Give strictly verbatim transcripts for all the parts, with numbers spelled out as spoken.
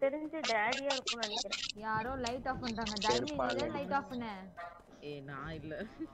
தெரிஞ்சு டாடியா இருக்கும்னு நினைக்கிறேன். யாரோ லைட் ஆஃப் பண்றாங்க. டைமிங்ல லைட் ஆஃப் பண்ணு. ஏய் நான் இல்ல.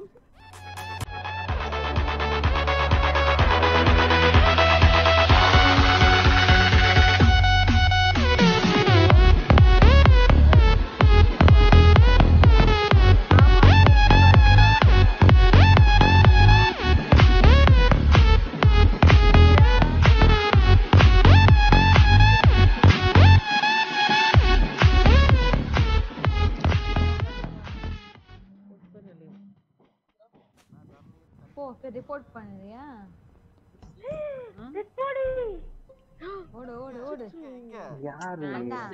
ரிப்போர்ட் பண்ணுறியா? ரிப்போர்ட் ஓடு ஓடு ஓடு. யாரு நான்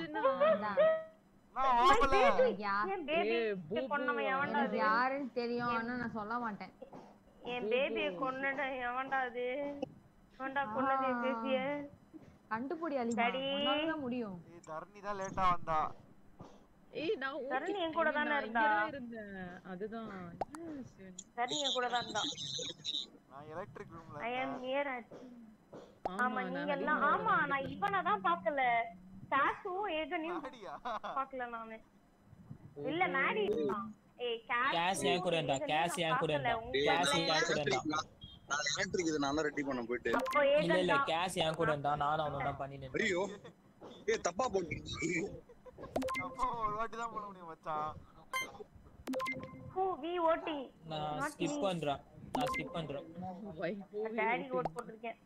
ஓபல என் பேபி கொன்னவன் எவன்டா அது? யாருன்னு தெரியும் ஆனா நான் சொல்ல மாட்டேன். என் பேபியை கொன்னட எவன்டா அது? எவன்டா கொன்னது என் பேபியை? கண்டுபிடி அலிமா. உன்னால முடியும். ஏய் தரணி தான் லேட்டா வந்தா. ஏய் நான் தரணி என் கூட தான இருந்தா. அதுதான். தரணி என் கூட தான் இருந்தா. நான் எலக்ட்ரிக் ரூம்ல. I am near at. ஆமா நீங்க எல்லாம் ஆமா நான் இவனை தான் பார்க்கல. சாசு ஏகனியும் பார்க்கல நானே. இல்ல மேடி. ஏய் கேஸ் ஏன் கூட இருந்தா? கேஸ் ஏன் கூட இருந்தா? கேஸ் ஏன் கூட இருந்தா? நான் எலக்ட்ரிக் இது நான் ரெடி பண்ண போயிட்டு. இல்ல இல்ல கேஸ் ஏன் கூட இருந்தா நானும் அவனும் தான் பண்ணினேன். ஐயோ. ஏய் தப்பா போட்டீங்க. அப்போ ஒரு வாட்டி தான் பண்ண முடியும் மச்சான். Who we voting. நான் ஸ்கிப் பண்றேன். நான் ஸ்கிப் பண்றேன். டாடி ஓட் போட்டுருக்கேன்.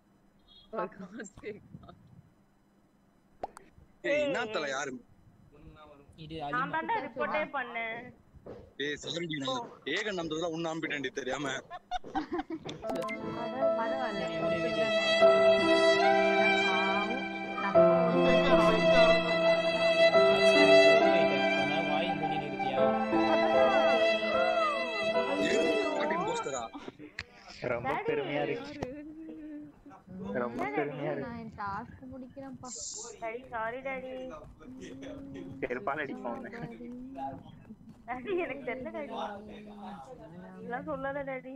ஏய் என்னத்தல யாரு? இது நான் தான் ரிப்போர்ட்டே பண்ணேன். ஏய் சாரி நான் ஏக நம்பறதுல உன்ன நம்பிட்டேன்டி தெரியாம. ரொம்ப பெருமையா இருக்கு. ரொம்ப பெருமையா இருக்கு. நான் டாஸ்க் முடிக்கிறேன்ப்பா. Daddy sorry daddy. பெருப்பால அடிப்போம். டாடி எனக்கு தெரியல டாடி. இதெல்லாம் சொல்லாத டாடி.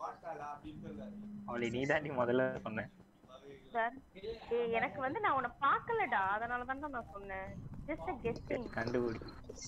அவளை நீ தான் நீ முதல்ல சொன்ன. சார் ஏய் எனக்கு வந்து நான் உன்னை பார்க்கலடா அதனால தான் நான் சொன்னேன். Just guessing. கண்டுபிடி.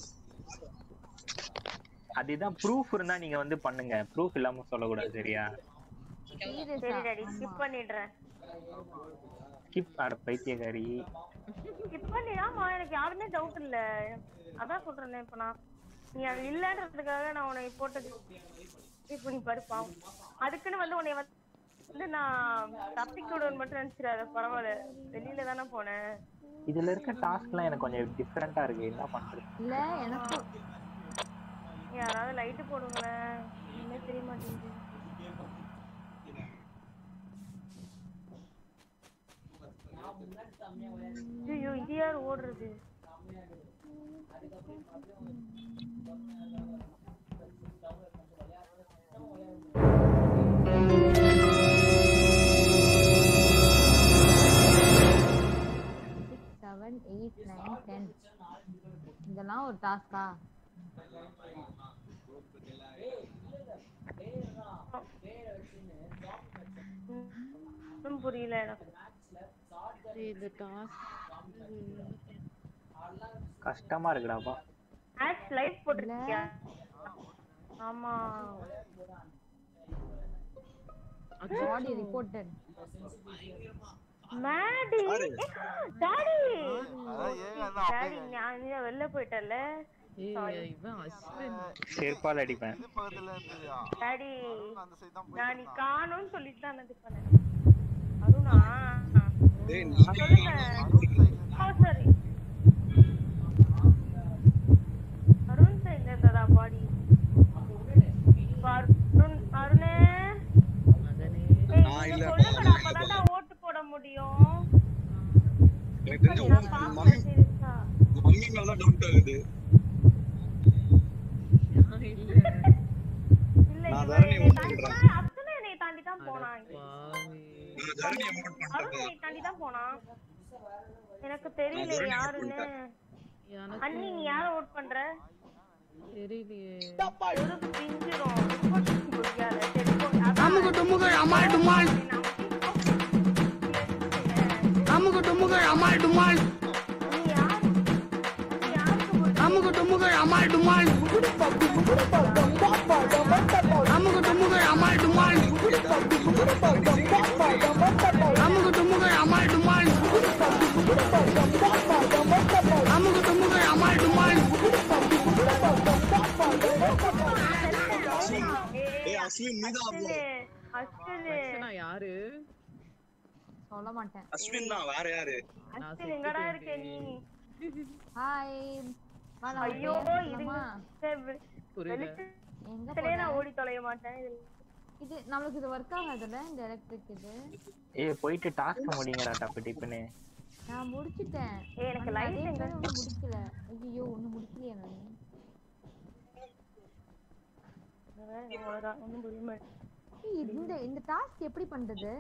அதுதான் ப்ரூஃப் இருந்தா நீங்க வந்து பண்ணுங்க. ப்ரூஃப் இல்லாம சொல்ல கூடாது சரியா? சரி டாடி ஸ்கிப் பண்ணிடுறேன். ஸ்கிப் ஆட பைத்தியக்காரி. ஸ்கிப் பண்ணிடாமா எனக்கு யாருமே டவுட் இல்ல. அதான் சொல்றேன் இப்ப நான் நீ அது இல்லன்றதுக்காக நான் உன்னை போட்டது ஸ்கிப் பண்ணி படுப்பாம். அதுக்குன்னு வந்து உன்னை வந்து நான் தப்பிக்கூடன்னு மட்டும் நினைச்சிடாத பரவாயில்ல. வெளியில தானே போனேன். இதுல இருக்க டாஸ்க்லாம் எனக்கு கொஞ்சம் டிஃபரெண்டா இருக்கு. என்ன பண்றது? இல்ல எனக்கு யாராவது லைட் போடுங்களேன். என்ன தெரிய மாட்டேங்குது. ஐயோ இது யார் ஓடுறது? seven eight nine ten இதெல்லாம் ஒரு டாஸ்கா? புரியல. இந்த டாஸ்க் கஷ்டமா இருக்குடாப்பா. ஆட் லைவ் போட்டுருக்கியா? ஆமா. Body reported. மேடி டாடி டாடி நான் வெளில போயிட்டல. ஏய் இவன் அஸ்வின் செருப்பால அடிப்பேன். இது பக்கத்துல இருந்துயா? டாடி அந்த சைடு தான் நான் நீ காணோம்னு சொல்லிட்டு தான் நான் பண்ணேன். அருணா டேய் நான் சொல்லுங்க. ஓ சரி. அருண் சைடுல இருந்தா பாடி. அருண் அருணே மகனே நான் இல்ல. சொல்லுங்கடா அப்பதான் நான் ஓட்டு போட முடியும். எனக்கு தெரிஞ்ச நான் பாக்கல சீரியஸா. மம்மி மேல தான் டவுட் ஆகுது. இல்ல இல்ல நான் இவன் தரணி என்னை ஓட் தாண்டி பண்றேன். போனா, அத்தனை என்னை தாண்டி தான் போனான். பாவி நான் தரணி ஓட் அருண் பண்றேன். என்னை தாண்டி தான் போனான். எனக்கு தெரியல யாருன்னு. எனக்கு அண்ணி நீ யார ஓட் பண்ற? தெரியலையே. ஒரு பிஞ்சிரும். ரிப்போர்ட் முடியாத. சரி போ. அமுகு டுமுகு அமால் டுமால். அமுகு டுமுகு அமால் டுமால். நீ யார்? அமுக்கு டுமுக்கு அமால் டுமால் அமுக்கு டுமுக்கு அமால் டுமால் அமுக்கு டுமுக்கு அமால் டுமால் அமுக்கு டுமுக்கு அமால் டுமால் ஏய் அஸ்வின் நீதான் bro. அஸ்வின் அர்ச்சனா யாரு? சொல்ல மாட்டேன். அஸ்வின் தான் வேற யாரு? அஸ்வின் எங்கடா இருக்க நீ? ஹாய் வாடா. ஐயோ இது புரியல. எங்க வெளிச்சத்திலே நான் ஓடி தொலைய மாட்டேன். இது நமக்கு இது வர்க் ஆகாதுல்ல இந்த எலக்ட்ரிக் இது. ஏய் போயிட்டு டாஸ்க் முடிங்கடா டப்பு டிப்புன்னு. நான் முடிச்சிட்டேன். ஏய் எனக்கு லைட் எங்க முடிக்கல. ஐயோ ஒண்ணு முடிக்கலையே நான். ஒண்ணும் புரிய மாட்டேங்குது. இந்த இந்த டாஸ்க் எப்படி பண்றது?